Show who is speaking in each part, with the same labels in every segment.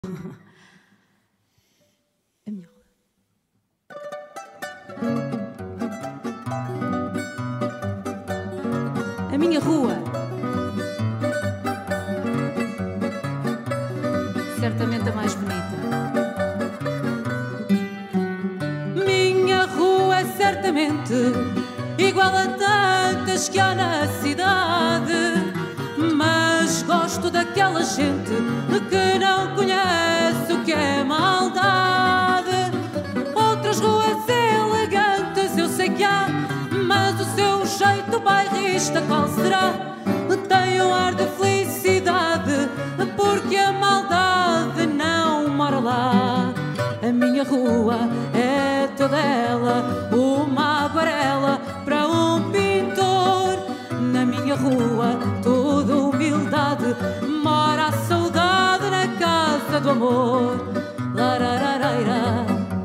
Speaker 1: A minha rua. A minha rua. Certamente a mais bonita. Minha rua é certamente igual a tantas que há na cidade, mas gosto daquela gente que não conhece o que é maldade. Outras ruas elegantes eu sei que há, mas o seu jeito bairrista qual será? Tem um ar de felicidade, porque a maldade não mora lá. A minha rua é toda ela uma aquarela para um pintor. Na minha rua toda humildade, mora a saudade na casa do amor. Larararaira.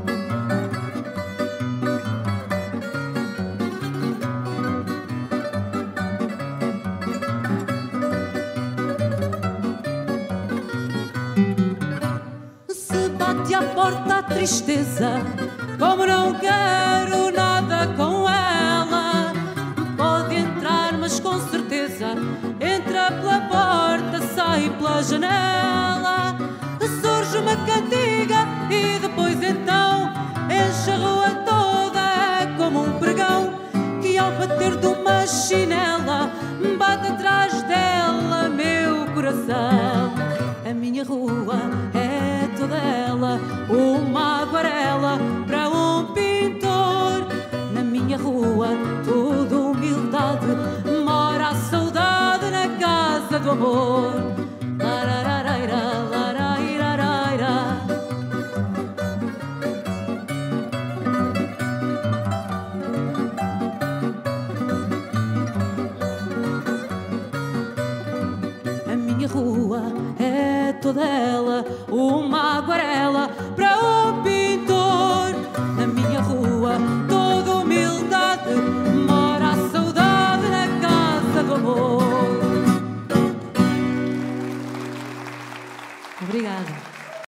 Speaker 1: Se bate à porta a tristeza, como não quero nada com ela, pode entrar, mas com certeza entra pela porta, sai pela janela. Surge uma cantiga e depois então enche a rua toda, é como um pregão que ao bater de uma chinela bate atrás dela meu coração. A minha rua é toda ela uma aquarela para um pintor. Na minha rua toda humildade, mora a saudade na casa do amor. Larararaira, larairaraira. A minha rua é toda ela uma aquarela para um pintor. Na minha rua toda humildade,